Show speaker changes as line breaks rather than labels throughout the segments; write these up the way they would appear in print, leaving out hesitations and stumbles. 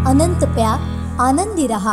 अनंत प्या, आनंदी रहा।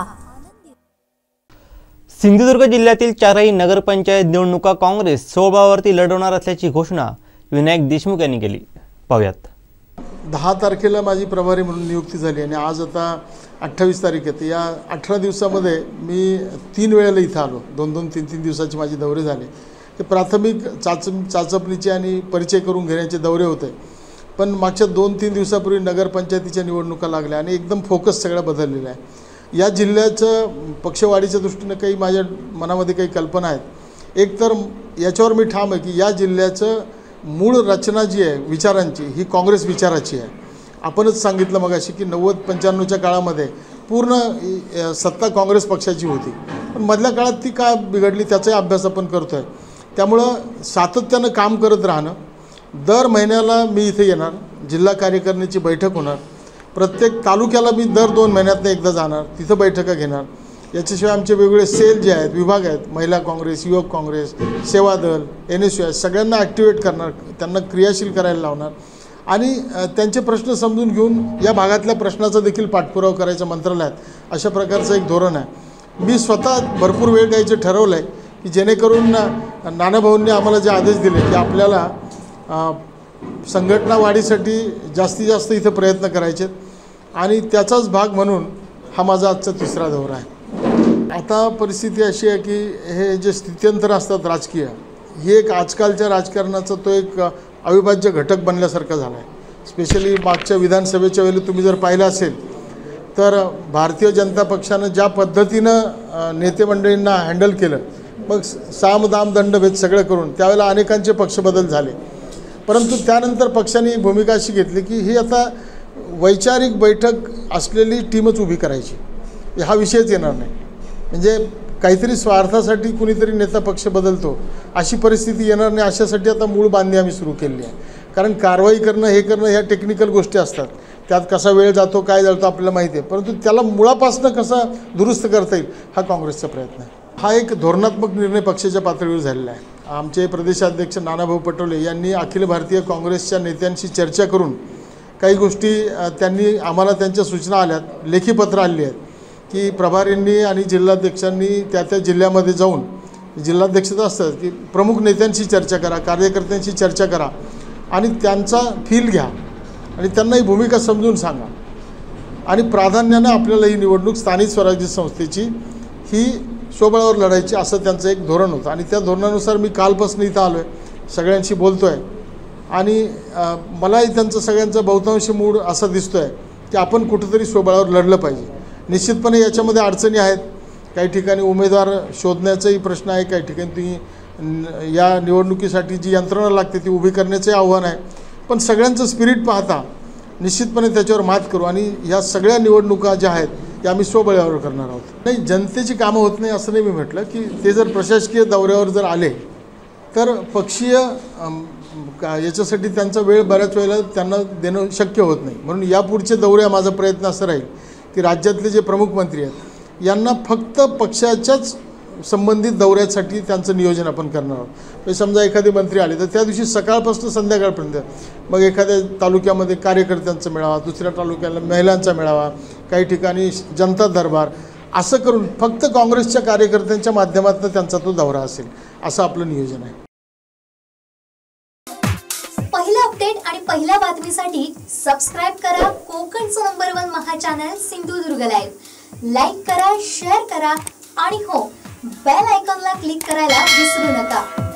सिंधुदुर्ग जिल्ह्यातील चारही नगरपंचायत निवडणुका काँग्रेस सोबळावरती लढवणार असल्याची घोषणा विनायक देशमुख यांनी केली। पाहूयात।
10 तारखेला माझी प्रभारी म्हणून नियुक्ती झाली आणि आज आता 28 तारीख आहे। या 18 दिवसामध्ये मी 3 वेळेला इथं आलो। 2-2, 3-3 दिवसाची माझी दौरे झाले। ते प्राथमिक चाचपणीचे आणि परिचय करून घेण्याचे दौरे होते। पण मागच्या 2-3 दिवसापूर्वी नगरपंचायतीच्या निवडणुका लागल्या आणि एकदम फोकस सगळा बदललेला आहे। या जिल्ह्याचं पक्षवाढीच्या दृष्टीने काही माझ्या मनामध्ये काही कल्पना आहेत। एक तर याच्यावर मी ठाम आहे की या जिल्ह्याचं मूळ रचना जी आहे विचारांची ही काँग्रेस विचाराची आहे। आपणच सांगितलं मगाशी की 90-95च्या काळामध्ये पूर्ण सत्ता काँग्रेस पक्षाची होती, पण मधल्या काळात ती का बिघडली त्याचाही अभ्यास आपण करतोय। त्यामुळं सातत्यानं काम करत राहणं। दर महिन्याला मी इथे येणार, जिल्हा कार्यकारिणीची बैठक होणार, प्रत्येक तालुक्याला मी दर 2 महिन्यातनं एकदा जाणार, तिथं बैठका घेणार। याच्याशिवाय आमचे वेगवेगळे सेल जे आहेत, विभाग आहेत, महिला काँग्रेस, युवक काँग्रेस, सेवा दल, NSU सगळ्यांना ॲक्टिवेट करणार, त्यांना क्रियाशील करायला लावणार आणि त्यांचे प्रश्न समजून घेऊन या भागातल्या प्रश्नाचा देखील पाठपुरावा करायचा मंत्रालयात, अशा प्रकारचं एक धोरण आहे। मी स्वतः भरपूर वेळ द्यायचं ठरवलं आहे की जेणेकरून नानाभाऊंनी आम्हाला जे आदेश दिले की आपल्याला संघटना वाढीसाठी जास्तीत जास्त इथं प्रयत्न करायचे आणि त्याचाच भाग म्हणून हा माझा आजचा 3रा दौरा आहे। आता परिस्थिती अशी आहे की हे जे स्थित्यंतर असतात राजकीय, हे एक आजकालच्या राजकारणाचा तो एक अविभाज्य घटक बनल्यासारखा झाला आहे। स्पेशली मागच्या विधानसभेच्या वेळेला तुम्ही जर पाहिलं असेल तर भारतीय जनता पक्षानं ज्या पद्धतीनं नेते मंडळींना हँडल केलं, मग साम दाम दंडभेद सगळं करून त्यावेळेला अनेकांचे पक्षबदल झाले। परंतु त्यानंतर पक्षाने भूमिका अशी घेतली की ही आता वैचारिक बैठक असलेली टीमच उभी करायची, हा विषयच येणार नाही। म्हणजे काहीतरी स्वार्थासाठी कुणीतरी नेता पक्ष बदलतो अशी परिस्थिती येणार नाही, अशासाठी आता मूळ बांधणी आम्ही सुरू केली आहे। कारण कारवाई करणं हे करणं ह्या टेक्निकल गोष्टी असतात, त्यात कसा वेळ जातो काय जातो आपल्याला माहिती आहे, परंतु त्याला मुळापासून कसा दुरुस्त करता येईल हा काँग्रेसचा प्रयत्न आहे। हा एक धोरणात्मक निर्णय पक्षाच्या पातळीवर झालेला आहे। आमचे प्रदेशाध्यक्ष नानाभाऊ पटोले यांनी अखिल भारतीय काँग्रेसच्या नेत्यांशी चर्चा करून काही गोष्टी त्यांनी आम्हाला त्यांच्या सूचना आल्यात, लेखी पत्र आली आहेत की प्रभारींनी आणि जिल्हाध्यक्षांनी त्या जिल्ह्यामध्ये जाऊन, जिल्हाध्यक्ष तर असतात की प्रमुख नेत्यांशी चर्चा करा, कार्यकर्त्यांशी चर्चा करा आणि त्यांचा फील घ्या आणि त्यांना ही भूमिका समजून सांगा आणि प्राधान्यानं आपल्याला ही निवडणूक स्थानिक स्वराज्य संस्थेची ही सोबळावर लढायची असं त्यांचं एक धोरण होतं आणि त्या धोरणानुसार मी कालपासून इथं आलो आहे, सगळ्यांशी बोलतो आहे आणि मलाही त्यांचं सगळ्यांचा बहुतांश मूड असा दिसतो आहे की आपण कुठंतरी सोबळावर लढलं पाहिजे। निश्चितपणे याच्यामध्ये अडचणी आहेत, काही ठिकाणी उमेदवार शोधण्याचाही प्रश्न आहे, काही ठिकाणी तुम्ही या निवडणुकीसाठी जी यंत्रणा लागते ती उभी करण्याचंही आव्हान आहे, पण सगळ्यांचं स्पिरिट पाहता निश्चितपणे त्याच्यावर मात करू आणि या सगळ्या निवडणुका ज्या आहेत त्या आम्ही स्वबळावर करणार आहोत। नाही, जनतेची कामं होत नाही असं नाही मी म्हटलं की ते जर प्रशासकीय दौऱ्यावर जर आले तर पक्षीय याच्यासाठी त्यांचा वेळ बऱ्याच वेळेला त्यांना देणं शक्य होत नाही, म्हणून यापुढचे दौरे माझा प्रयत्न असं राहील की राज्यातले जे प्रमुख मंत्री आहेत यांना फक्त पक्षाच्याच संबंधित दौऱ्यासाठी त्यांचं नियोजन आपण करणार आहोत। म्हणजे समजा एखादे मंत्री आले तर त्या दिवशी सकाळपासून संध्याकाळपर्यंत मग एखाद्या तालुक्यामध्ये कार्यकर्त्यांचा मेळावा, दुसऱ्या तालुक्याला महिलांचा मेळावा, काही ठिकाणी जनता दरबार, असं करून फक्त काँग्रेसच्या कार्यकर्त्यांच्या माध्यमातून त्यांचा तो दौरा असेल असं आपलं नियोजन आहे।
पहिला अपडेट आणि पहिल्या बातमीसाठी सबस्क्राइब करा कोकणचं नंबर 1 महा चॅनल सिंधुदुर्ग लाईव्ह। लाईक करा, शेअर करा आणि हो, बेल आयकॉनला क्लिक करायला विसरू नका।